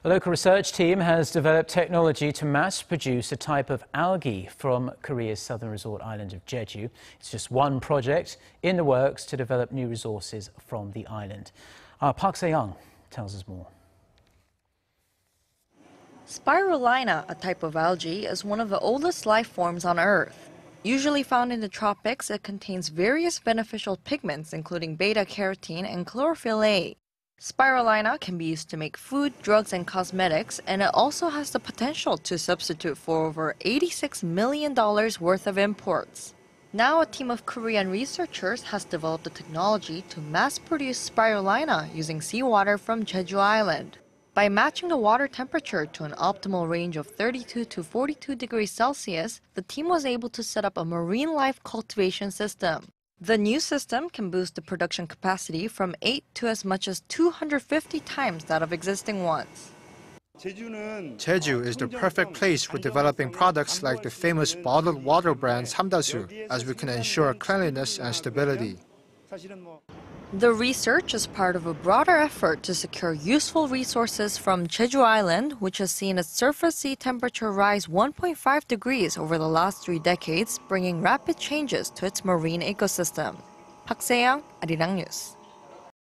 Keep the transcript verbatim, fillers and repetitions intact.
A local research team has developed technology to mass produce a type of algae from Korea's southern resort island of Jeju. It's just one project in the works to develop new resources from the island. Our Park Se-young tells us more. Spirulina, a type of algae, is one of the oldest life forms on Earth. Usually found in the tropics, it contains various beneficial pigments including beta-carotene and chlorophyll-a. Spirulina can be used to make food, drugs, and cosmetics, and it also has the potential to substitute for over eighty-six million dollars worth of imports. Now a team of Korean researchers has developed a technology to mass-produce spirulina using seawater from Jeju Island. By matching the water temperature to an optimal range of thirty-two to forty-two degrees Celsius, the team was able to set up a marine life cultivation system. The new system can boost the production capacity from eight to as much as two hundred fifty times that of existing ones. Jeju is the perfect place for developing products like the famous bottled water brand Samdasu, as we can ensure cleanliness and stability. The research is part of a broader effort to secure useful resources from Jeju Island, which has seen its surface sea temperature rise one point five degrees over the last three decades, bringing rapid changes to its marine ecosystem. Park Se-young, Arirang News.